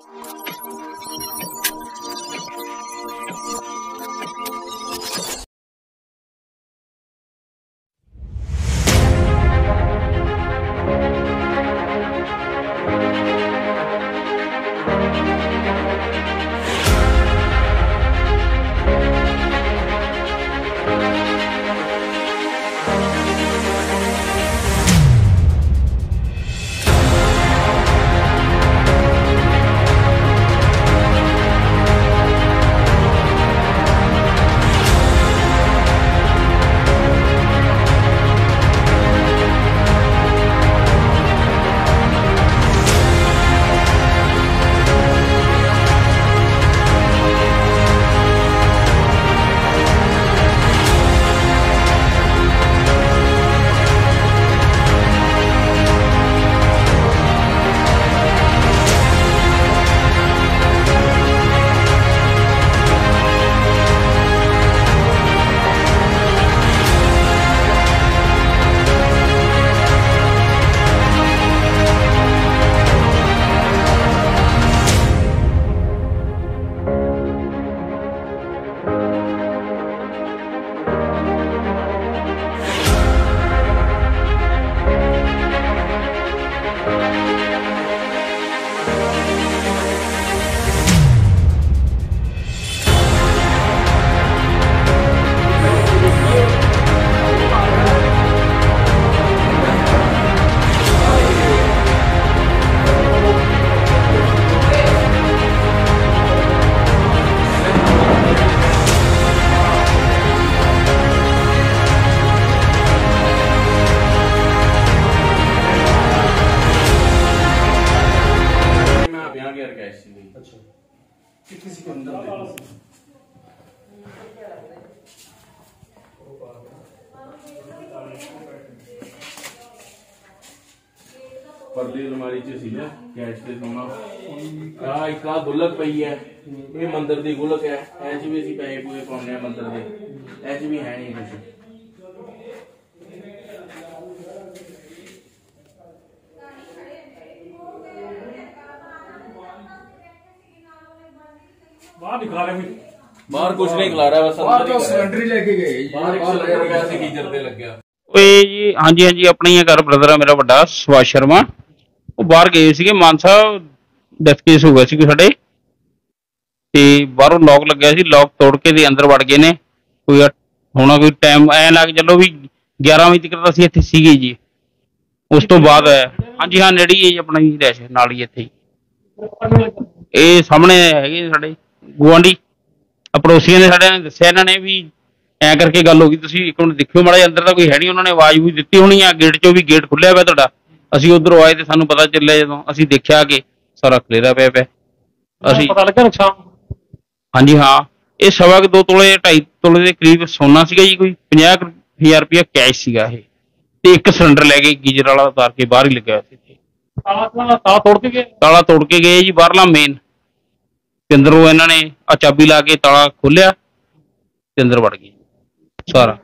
परली अलमारी च सीगा कैश ते सोना आ एक आ गुलक पई है ये मंदिर दी गुलक है ऐ भी असीं पैसे पूरे पाउने मंदिर दे ऐ भी है नहीं कुछ बाहर निकाल रहे बाहर कुछ नहीं खिला रहा बस बाहर तो सिलेंडर ही लेके गए बाहर एक सिलेंडर वैसे गीजर ते लग गया ओए जी हाँ जी अपना ही घर ब्रदर है मेरा बड़ा सुभाष शर्मा वो बाहर गए थे मानसा डेथ केस हो गया सी साडे ते बाहरों लॉक लग गया सी लॉक तोड़ के ते अंदर वड़ गए ने कोई होना कोई टाइम ऐ लग चलो भी 11 बजे तक असीं इत्थे सीगे जी उस तो बाद हाँ जी हाँ नेड़े ही अपना ही रैश नाल ही इत्थे ये सामने है साडे गुआंढी पड़ोसियों ने साडे दस्सिया इन्हां ने भी ऐ करके गल हो गई तुसीं एक मिनट देखियो माड़ा जिहा अंदर तां कोई है नहीं उन्होंने आवाज़ भी दित्ती होनी आ गेट चों भी गेट खुल्लिया पिया तुहाडा असीं उधरों आए तो सानूं पता चलिया जदों असीं देखिया कि सारा खलेरा पिया असीं पता लगा नुकसान हाँ जी हाँ ये 2.25 तोले 2.5 तोले के करीब सोना सीगा जी कोई 50,000 रुपया कैश सीगा ये ते एक सिलेंडर लै गए गीजर वाला उतार के बाहर ही लग्या सी ताला तोड़ के गए जी बाहरला मेन ते अंदरों इन्हां ने आ चाबी ला के ताला खोलिया ते अंदर वड़ गए सारा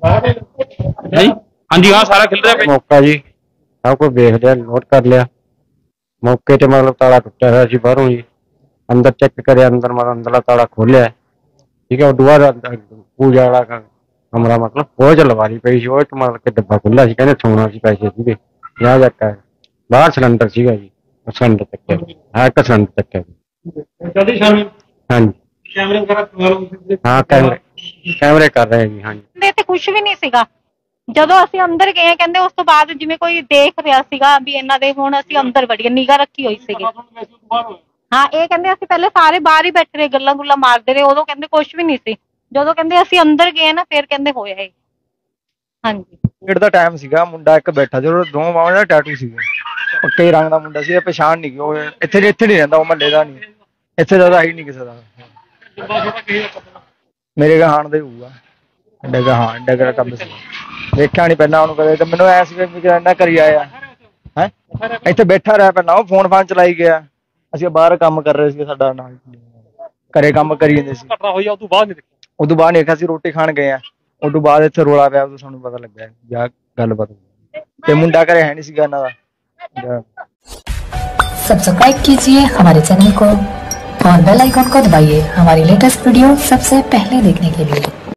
हाँ जी हाँ सारा खिल रहा है मौका जी सब कुछ देख लिया नोट कर लिया मौके ते मतलब ताला टुटिया हुआ सी बाहरों जी अंदर चेक करे अंदर मतलब अंदरला ताला खोलिया ठीक है उस बाद पूजा वाला कमरा मतलब वो च लवारी पई सी वो मतलब कि डब्बा खुला सी कहने सोना सी पैसे सीगे 50,000 है बाहर सिलेंडर सीगा जी सिलेंडर चक्या हाँ एक सिलेंडर चक्या हाँ जी हाँ कैमरे कर रहे हैं जी हाँ जी ਤੇ ਕੁਝ ਵੀ ਨਹੀਂ ਸੀਗਾ ਜਦੋਂ ਅਸੀਂ ਅੰਦਰ ਗਏ ਕਹਿੰਦੇ ਉਸ ਤੋਂ ਬਾਅਦ ਜਿਵੇਂ ਕੋਈ ਦੇਖ ਰਿਹਾ ਸੀਗਾ ਵੀ ਇਹਨਾਂ ਦੇ ਹੁਣ ਅਸੀਂ ਅੰਦਰ ਵੜੀਏ ਨਿਗਾਹ ਰੱਖੀ ਹੋਈ ਸੀਗੀ ਹਾਂ ਇਹ ਕਹਿੰਦੇ ਅਸੀਂ ਪਹਿਲੇ ਸਾਰੇ ਬਾਹਰ ਹੀ ਬੈਠੇ ਰਹੇ ਗੱਲਾਂ ਗੁੱਲਾਂ ਮਾਰਦੇ ਰਹੇ ਉਦੋਂ ਕਹਿੰਦੇ ਕੁਝ ਵੀ ਨਹੀਂ ਸੀ ਜਦੋਂ ਕਹਿੰਦੇ ਅਸੀਂ ਅੰਦਰ ਗਏ ਨਾ ਫਿਰ ਕਹਿੰਦੇ ਹੋਇਆ ਇਹ ਹਾਂਜੀ ਡੇਢ ਦਾ ਟਾਈਮ ਸੀਗਾ ਮੁੰਡਾ ਇੱਕ ਬੈਠਾ ਸੀ ਉਹ ਦੋ ਬਾਹਾਂ ਦਾ ਟੈਟੂ ਸੀਗਾ ਪੱਕੇ ਰੰਗ ਦਾ ਮੁੰਡਾ ਸੀ ਪਛਾਣ ਨਹੀਂ ਗਈ ਉਹ ਇੱਥੇ ਨਹੀਂ ਰਹਿੰਦਾ ਉਹ ਮਹੱਲੇ ਦਾ ਨਹੀਂ ਇੱਥੇ ਜ਼ਿਆਦਾ ਹੀ ਨਹੀਂ ਕਿਸੇ ਦਾ ਮੇਰੇ ਗਹਾਣ ਦਾ ਹੀ ਹੋਊਗਾ ਡਗਾ ਕੰਮ ਸੀ ਦੇਖਿਆ ਨਹੀਂ ਪਹਿਲਾਂ ਉਹਨੂੰ ਕਦੇ ਤੇ ਮੈਨੂੰ ਐ ਸੀ ਵੀ ਇਹਨਾਂ ਕਰੀ ਆਇਆ ਹੈ ਇੱਥੇ ਬੈਠਾ ਰਿਹਾ ਪਹਿਲਾਂ ਉਹ ਫੋਨ ਚਲਾਈ ਗਿਆ ਅਸੀਂ ਬਾਹਰ ਕੰਮ ਕਰ ਰਹੇ ਸੀ ਸਾਡਾ ਨਾਲ ਘਰੇ ਕੰਮ ਕਰੀ ਜਾਂਦੇ ਸੀ ਘਟਨਾ ਹੋਈ ਆ ਉਦੋਂ ਬਾਅਦ ਨਹੀਂ ਦੇਖਿਆ ਅਸੀਂ ਰੋਟੀ ਖਾਣ ਗਏ ਆ ਉਦੋਂ ਬਾਅਦ ਇੱਥੇ ਰੋਲਾ ਪਿਆ ਉਦੋਂ ਸਾਨੂੰ ਪਤਾ ਲੱਗਿਆ ਜਾਂ ਗੱਲਬਾਤ ਤੇ ਮੁੰਡਾ ਘਰੇ ਹੈ ਨਹੀਂ ਸੀਗਾ ਇਹਨਾਂ ਦਾ सब्सक्राइब कीजिए हमारे चैनल को और बेल आइकन को दबाइए हमारी लेटेस्ट वीडियो सबसे पहले देखने के लिए।